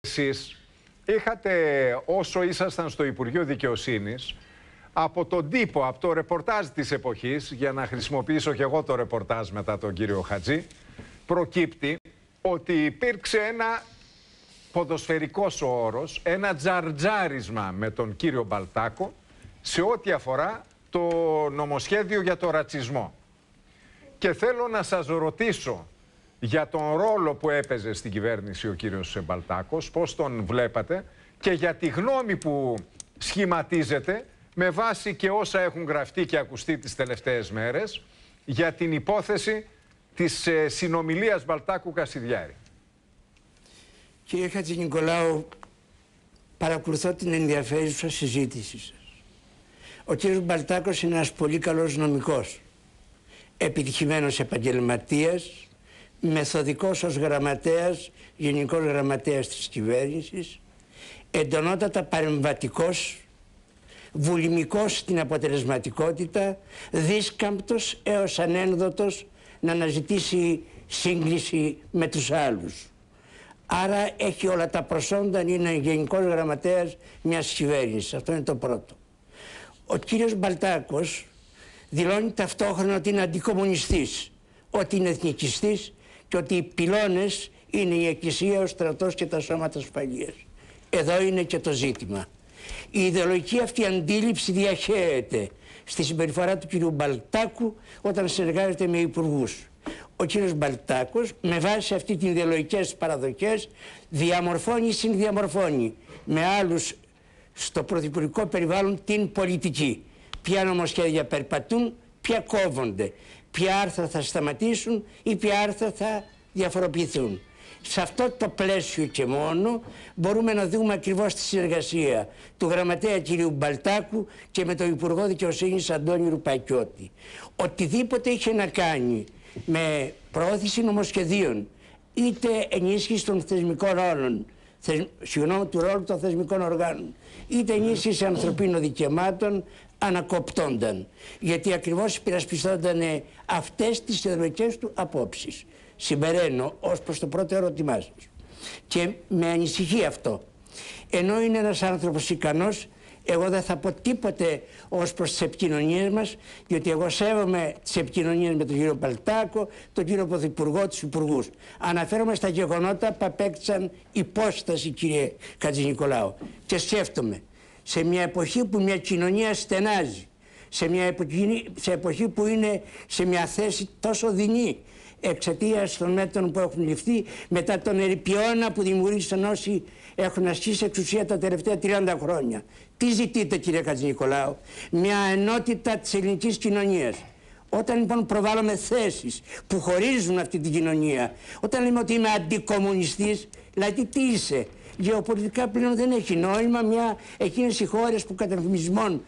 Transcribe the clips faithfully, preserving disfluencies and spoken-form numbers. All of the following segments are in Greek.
Εσείς είχατε, όσο ήσασταν στο Υπουργείο Δικαιοσύνης, από τον τύπο, από το ρεπορτάζ της εποχής, για να χρησιμοποιήσω και εγώ το ρεπορτάζ μετά τον κύριο Χατζή, προκύπτει ότι υπήρξε ένα ποδοσφαιρικός όρος, ένα τζαρτζάρισμα με τον κύριο Μπαλτάκο σε ό,τι αφορά το νομοσχέδιο για το ρατσισμό. Και θέλω να σας ρωτήσω για τον ρόλο που έπαιζε στην κυβέρνηση ο κύριος Μπαλτάκος, πώς τον βλέπατε και για τη γνώμη που σχηματίζεται με βάση και όσα έχουν γραφτεί και ακουστεί τις τελευταίες μέρες για την υπόθεση της ε, συνομιλίας Μπαλτάκου-Κασιδιάρη. Κύριε Χατζηνικολάου, παρακολουθώ την ενδιαφέρουσα συζήτηση σας. Ο κύριος Μπαλτάκος είναι ένας πολύ καλός νομικός, επιτυχημένος επαγγελματίας, μεθοδικός ως γραμματέας, γενικός γραμματέας της κυβέρνησης, εντονότατα παρεμβατικός, βουλημικός στην αποτελεσματικότητα, δίσκαμπτος έως ανένδοτος να αναζητήσει σύγκληση με τους άλλους. Άρα έχει όλα τα προσόντα, είναι γενικός γραμματέας μιας κυβέρνησης. Αυτό είναι το πρώτο. Ο κύριος Μπαλτάκος δηλώνει ταυτόχρονα ότι είναι αντικομμουνιστής, ότι είναι εθνικιστής και ότι οι πυλώνες είναι η Εκκλησία, ο στρατός και τα σώματα ασφαλείας. Εδώ είναι και το ζήτημα. Η ιδεολογική αυτή αντίληψη διαχέεται στη συμπεριφορά του κύριου Μπαλτάκου όταν συνεργάζεται με υπουργούς. Ο κύριος Μπαλτάκος με βάση αυτή την ιδεολογικές παραδοχές διαμορφώνει, συνδιαμορφώνει με άλλους στο πρωθυπουργικό περιβάλλον την πολιτική. Ποια νομοσχέδια περπατούν, ποια κόβονται, ποια άρθρα θα σταματήσουν ή ποια άρθρα θα διαφοροποιηθούν. Σε αυτό το πλαίσιο και μόνο μπορούμε να δούμε ακριβώς τη συνεργασία του γραμματέα κυρίου Μπαλτάκου και με τον Υπουργό Δικαιοσύνης Αντώνη Ρουπακιώτη. Οτιδήποτε είχε να κάνει με προώθηση νομοσχεδίων, είτε ενίσχυση των θεσμικών ρόλων, θεσ... συγγνώμη, του ρόλου των θεσμικών οργάνων, είτε ενίσχυση ανθρωπίνων δικαιωμάτων, ανακοπτόνταν. Γιατί ακριβώς υπερασπιστόνταν αυτές τις ιδεολογικές του απόψεις. Συμπεραίνω ως προς το πρώτο ερώτημά σας. Και με ανησυχεί αυτό. Ενώ είναι ένας άνθρωπος ικανός, εγώ δεν θα πω τίποτε ως προς τις επικοινωνίες μας, διότι εγώ σέβομαι τις επικοινωνίες με τον κύριο Μπαλτάκο, τον κύριο Πρωθυπουργό, τους υπουργούς. Αναφέρομαι στα γεγονότα που απέκτησαν υπόσταση, κύριε Χατζηνικολάου. Και σκέφτομαι, σε μια εποχή που μια κοινωνία στενάζει, σε μια εποχή, σε εποχή που είναι σε μια θέση τόσο δεινή, εξαιτίας των μέτρων που έχουν ληφθεί μετά τον ερειπιώνα που δημιουργήσαν όσοι έχουν ασκήσει εξουσία τα τελευταία τριάντα χρόνια. Τι ζητείτε, κύριε Χατζηνικολάου? Μια ενότητα της ελληνικής κοινωνίας. Όταν λοιπόν προβάλλουμε θέσεις που χωρίζουν αυτή την κοινωνία, όταν λέμε ότι είμαι αντικομμουνιστής, δηλαδή τι είσαι? Γεωπολιτικά πλέον δεν έχει νόημα μια εκείνες οι χώρες που κατά εμφημισμών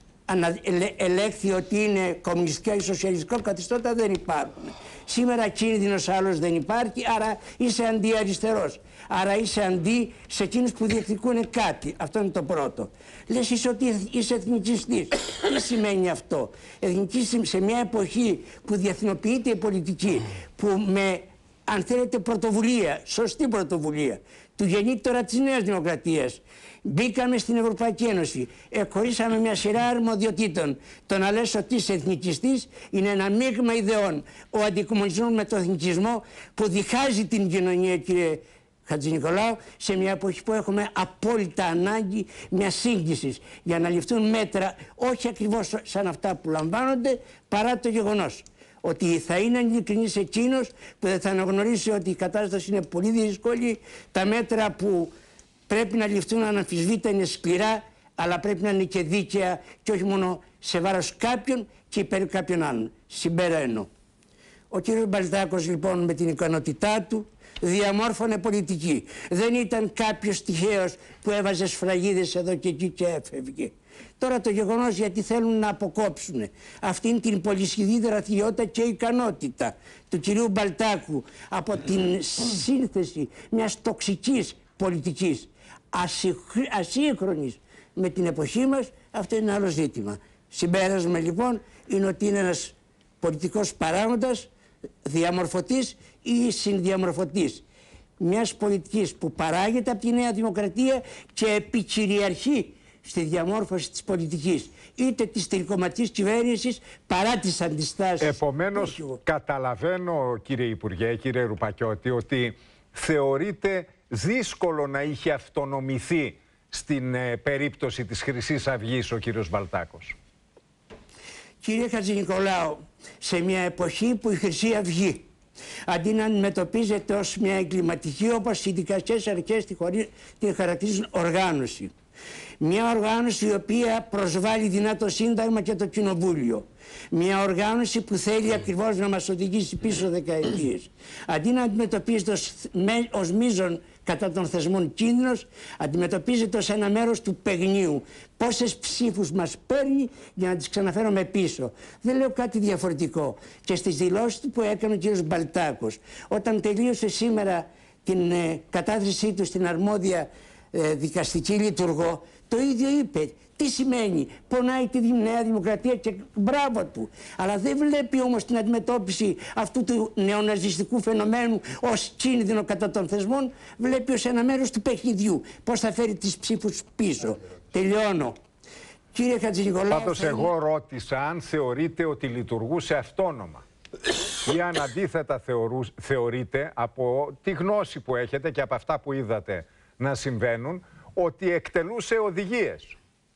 ελέγχθη ότι είναι κομμουνιστικά ή σοσιαλιστικό καθεστώτα δεν υπάρχουν. Σήμερα κίνδυνος άλλος δεν υπάρχει, άρα είσαι αντιαριστερός. Άρα είσαι αντί σε εκείνους που διεκδικούν κάτι. Αυτό είναι το πρώτο. Λες είσαι ότι είσαι εθνικιστής. Τι σημαίνει αυτό? Εθνικιστής σε μια εποχή που διεθνοποιείται η πολιτική, που με, αν θέλετε, πρωτοβουλία, σωστή πρωτοβουλία, του γεννήτωρα της Νέας Δημοκρατίας, μπήκαμε στην Ευρωπαϊκή Ένωση, εκχωρήσαμε μια σειρά αρμοδιοτήτων. Το να λες ότι είσαι εθνικιστής είναι ένα μείγμα ιδεών. Ο αντικομμουνισμός με τον εθνικισμό που διχάζει την κοινωνία, κύριε Χατζηνικολάου, σε μια εποχή που έχουμε απόλυτα ανάγκη μια σύγκλησης για να ληφθούν μέτρα, όχι ακριβώς σαν αυτά που λαμβάνονται, παρά το γεγονός ότι θα είναι ειλικρινής εκείνος που δεν θα αναγνωρίσει ότι η κατάσταση είναι πολύ δύσκολη, τα μέτρα που πρέπει να ληφθούν αναμφισβήτητα είναι σκληρά, αλλά πρέπει να είναι και δίκαια και όχι μόνο σε βάρος κάποιον και υπέρ κάποιον άλλον. Συμπεραίνω. Ο κύριος Μπαλτάκος λοιπόν με την ικανότητά του διαμόρφωνε πολιτική. Δεν ήταν κάποιος τυχαίος που έβαζε σφραγίδες εδώ και εκεί και έφευγε. Τώρα το γεγονός γιατί θέλουν να αποκόψουν αυτήν την πολυσχηδή δραστηριότητα και ικανότητα του κυρίου Μπαλτάκου από την σύνθεση μιας τοξικής πολιτικής ασύγχρονης με την εποχή μας, αυτό είναι άλλο ζήτημα. Συμπέρασμα λοιπόν είναι ότι είναι ένας πολιτικός παράγοντας, διαμορφωτής ή συνδιαμορφωτής. μιας πολιτικής που παράγεται από τη Νέα Δημοκρατία και επικυριαρχεί στη διαμόρφωση της πολιτικής, είτε της τρικομματικής κυβέρνησης παρά τις αντιστάσεις. Επομένως, καταλαβαίνω, κύριε Υπουργέ, κύριε Ρουπακιώτη, ότι θεωρείται δύσκολο να είχε αυτονομηθεί στην ε, περίπτωση της Χρυσής Αυγής ο κύριος Μπαλτάκος. Κύριε Χατζηνικολάου, σε μια εποχή που η Χρυσή Αυγή αντί να αντιμετωπίζεται ως μια εγκληματική, όπως οι δικαστικές αρχές τη χαρακτηρίζουν, οργάνωση, μια οργάνωση η οποία προσβάλλει δεινά το Σύνταγμα και το Κοινοβούλιο, μια οργάνωση που θέλει ακριβώς να μας οδηγήσει πίσω δεκαετίες, αντί να αντιμετωπίζεται ως, ως μείζον κατά των θεσμών κίνδυνος, αντιμετωπίζεται ως ένα μέρος του παιγνίου. Πόσες ψήφους μας παίρνει για να τις ξαναφέρουμε πίσω. Δεν λέω κάτι διαφορετικό. Και στις δηλώσεις του που έκανε ο κ. Μπαλτάκος, όταν τελείωσε σήμερα την ε, κατάθεσή του στην αρμόδια ε, δικαστική λειτουργό, το ίδιο είπε. Τι σημαίνει, πονάει τη Νέα Δημοκρατία και μπράβο του. Αλλά δεν βλέπει όμως την αντιμετώπιση αυτού του νεοναζιστικού φαινομένου ως κίνδυνο κατά των θεσμών, βλέπει ως ένα μέρος του παιχνιδιού. Πώς θα φέρει τις ψήφους πίσω. Τελειώνω. Κύριε Χατζηνικολάου. Πάντως εγώ ρώτησα αν θεωρείτε ότι λειτουργούσε αυτόνομα ή αν αντίθετα θεωρούς, θεωρείτε από τη γνώση που έχετε και από αυτά που είδατε να συμβαίνουν ότι εκτελούσε οδηγίες.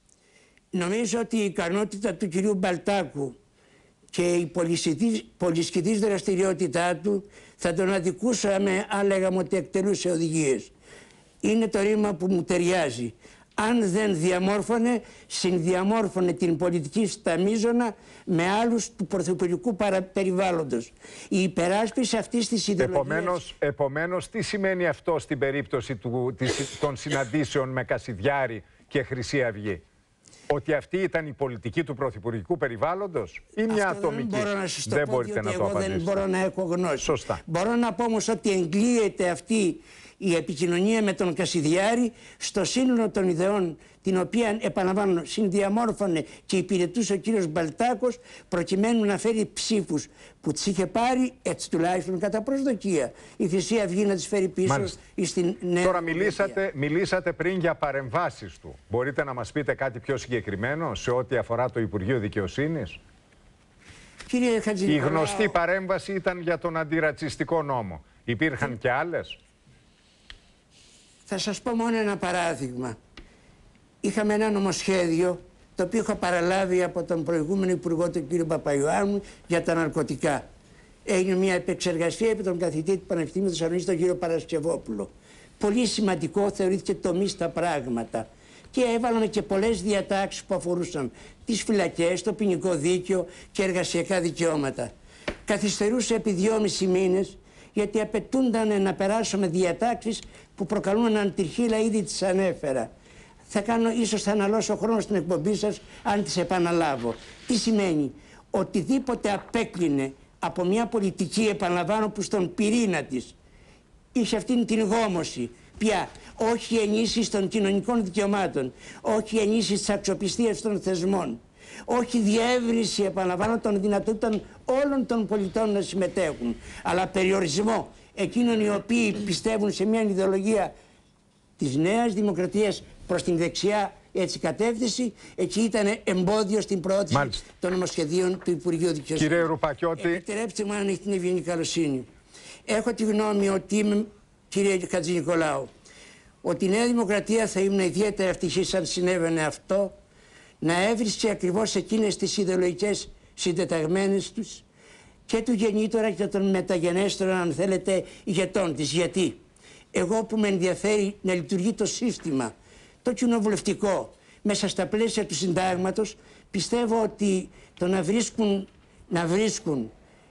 Νομίζω ότι η ικανότητα του κυρίου Μπαλτάκου και η πολυσχηδής δραστηριότητά του θα τον αδικούσαμε αν λέγαμε ότι εκτελούσε οδηγίες. Είναι το ρήμα που μου ταιριάζει. Αν δεν διαμόρφωνε, συνδιαμόρφωνε την πολιτική στα μείζωνα με άλλους του πρωθυπουργικού περιβάλλοντος. Η υπεράσπιση αυτής της ιδεολογίας... Επομένως, επομένως, τι σημαίνει αυτό στην περίπτωση του, της, των συναντήσεων με Κασιδιάρη και Χρυσή Αυγή? Ότι αυτή ήταν η πολιτική του πρωθυπουργικού περιβάλλοντος ή μια αυτό ατομική? Δεν μπορώ να σας το δεν πω, μπορείτε να το εγώ απαντήσετε. Δεν μπορώ να έχω γνώση. Σωστά. Μπορώ να πω όμως ότι εγκλείεται αυτή η επικοινωνία με τον Κασιδιάρη στο σύνολο των ιδεών, την οποία, επαναλαμβάνω, συνδιαμόρφωνε και υπηρετούσε ο κύριος Μπαλτάκος, προκειμένου να φέρει ψήφους που τις είχε πάρει, έτσι τουλάχιστον κατά προσδοκία, η Χρυσή Αυγή να τις φέρει πίσω. Μάλιστα. Στην Νέα Τώρα μιλήσατε, μιλήσατε πριν για παρεμβάσεις του. Μπορείτε να μας πείτε κάτι πιο συγκεκριμένο σε ό,τι αφορά το Υπουργείο Δικαιοσύνης? Κύριε Χατζηνικολάου, η γνωστή παρέμβαση ήταν για τον αντιρατσιστικό νόμο. Υπήρχαν και άλλες? Θα σας πω μόνο ένα παράδειγμα. Είχαμε ένα νομοσχέδιο το οποίο είχα παραλάβει από τον προηγούμενο Υπουργό, τον κύριο Παπαϊωάννου, για τα ναρκωτικά. Έγινε μια επεξεργασία επί τον καθηγητή του Πανεπιστημίου Θεσσαλονίκης, τον κύριο Παρασκευόπουλο. Πολύ σημαντικό, θεωρήθηκε τομή στα πράγματα. Και έβαλαμε και πολλές διατάξεις που αφορούσαν τις φυλακές, το ποινικό δίκαιο και εργασιακά δικαιώματα. Καθυστερούσε επί δυόμισι μήνες, γιατί απαιτούνταν να περάσουμε διατάξεις που προκαλούν αντιρχύλα, ήδη τις ανέφερα. Θα κάνω, ίσως θα αναλώσω χρόνο στην εκπομπή σας αν τις επαναλάβω. Τι σημαίνει? Οτιδήποτε απέκλεινε από μια πολιτική, επαναλαμβάνω, που στον πυρήνα της είχε αυτήν την γόμωση. Πια, όχι ενίσχυση των κοινωνικών δικαιωμάτων, όχι ενίσχυση της αξιοπιστίας των θεσμών, όχι διεύρυνση, επαναλαμβάνω, των δυνατότητων όλων των πολιτών να συμμετέχουν, αλλά περιορισμό εκείνων οι οποίοι πιστεύουν σε μια ιδεολογία της Νέας Δημοκρατίας προς την δεξιά έτσι κατεύθυνση. Εκεί ήταν εμπόδιο στην προώθηση Μάλιστα. των νομοσχεδίων του Υπουργείου Δικαιοσύνης. Κύριε Ρουπακιώτη, επιτρέψτε μου, αν έχει την ευγενή καλοσύνη, έχω τη γνώμη ότι, κύριε Χατζηνικολάου, ότι η Νέα Δημοκρατία θα ήμουν ιδιαίτερα ευτυχής αν συνέβαινε αυτό, να έβρισκε ακριβώς εκείνες τις ιδεολογικές συντεταγμένες τους και του γεννήτωρα και των μεταγενέστερων, αν θέλετε, ηγετών της. Γιατί εγώ που με ενδιαφέρει να λειτουργεί το σύστημα, το κοινοβουλευτικό, μέσα στα πλαίσια του συντάγματος, πιστεύω ότι το να βρίσκουν, να βρίσκουν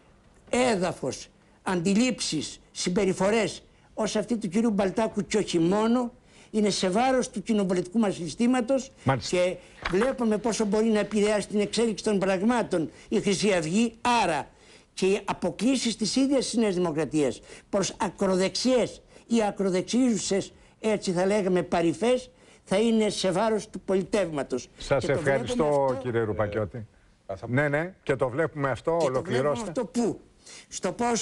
έδαφος, αντιλήψεις, συμπεριφορές ως αυτή του κυρίου Μπαλτάκου και όχι μόνο, είναι σε βάρος του κοινοβουλευτικού μας συστήματος. Μάλιστα. Και βλέπουμε πόσο μπορεί να επηρεάσει την εξέλιξη των πραγμάτων η Χρυσή Αυγή. Άρα και οι αποκλήσεις της ίδιας της Νέας Δημοκρατίας προς ακροδεξιές ή ακροδεξιούσες, έτσι θα λέγαμε, παρυφές, θα είναι σε βάρος του πολιτεύματος. Σας ευχαριστώ, αυτό, κύριε Ρουπακιώτη. Ε, ναι, ναι, και το βλέπουμε αυτό, και ολοκληρώστε. Το βλέπουμε αυτό πού? Στο πώς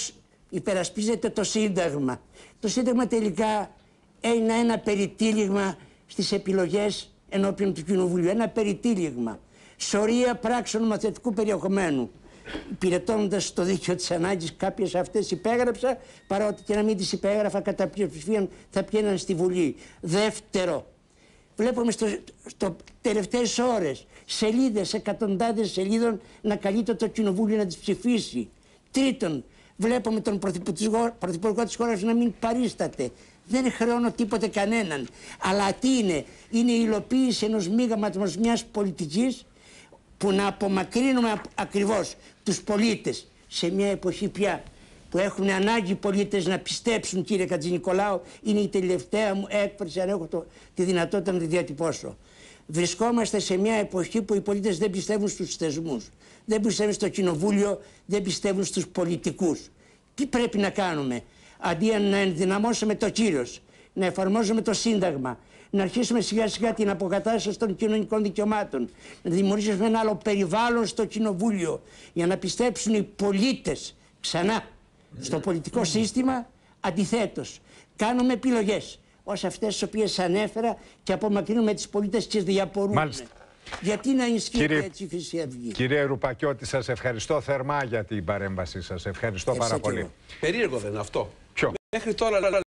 υπερασπίζεται το Σύνταγμα. Το Σύνταγμα τελικά είναι ένα περιτύλιγμα στις επιλογές ενώπιον του Κοινοβουλίου. Ένα περιτύλιγμα. Σωρία πράξεων νομοθετικού περιεχομένου. Υπηρετώντας το δίκαιο της ανάγκης, κάποιες αυτές υπέγραψα, παρότι και να μην τις υπέγραφα, κατά πλειοψηφία θα πηγαίναν στη Βουλή. Δεύτερο, βλέπουμε στο, στο τελευταίες ώρες σελίδες, εκατοντάδες σελίδων να καλείται το Κοινοβούλιο να τις ψηφίσει. Τρίτον, βλέπουμε τον Πρωθυπουργό της χώρας να μην παρίσταται. Δεν χρεώνω τίποτε κανέναν. Αλλά τι είναι, είναι η υλοποίηση ενός μείγματος μιας πολιτικής που να απομακρύνουμε ακριβώς τους πολίτες σε μια εποχή πια που έχουν ανάγκη οι πολίτες να πιστέψουν, κύριε Χατζηνικολάου, είναι η τελευταία μου έκφραση, αν έχω το, τη δυνατότητα να τη διατυπώσω. Βρισκόμαστε σε μια εποχή που οι πολίτες δεν πιστεύουν στους θεσμούς, δεν πιστεύουν στο κοινοβούλιο, δεν πιστεύουν στους πολιτικούς. Τι πρέπει να κάνουμε? Αντί να ενδυναμώσουμε το κύρος, να εφαρμόζουμε το Σύνταγμα, να αρχίσουμε σιγά σιγά την αποκατάσταση των κοινωνικών δικαιωμάτων, να δημιουργήσουμε ένα άλλο περιβάλλον στο κοινοβούλιο για να πιστέψουν οι πολίτες ξανά στο πολιτικό σύστημα, αντιθέτως κάνουμε επιλογές ως αυτές τις οποίες ανέφερα και απομακρύνουμε τις πολίτες και διαπορούμε. Μάλιστα. Γιατί να ισχύει έτσι η Χρυσή Αυγή? Κύριε Ρουπακιώτη, σας ευχαριστώ θερμά για την παρέμβασή σας. Ευχαριστώ πάρα πολύ. Περίεργο δεν είναι αυτό? Ποιο? Μέχρι τώρα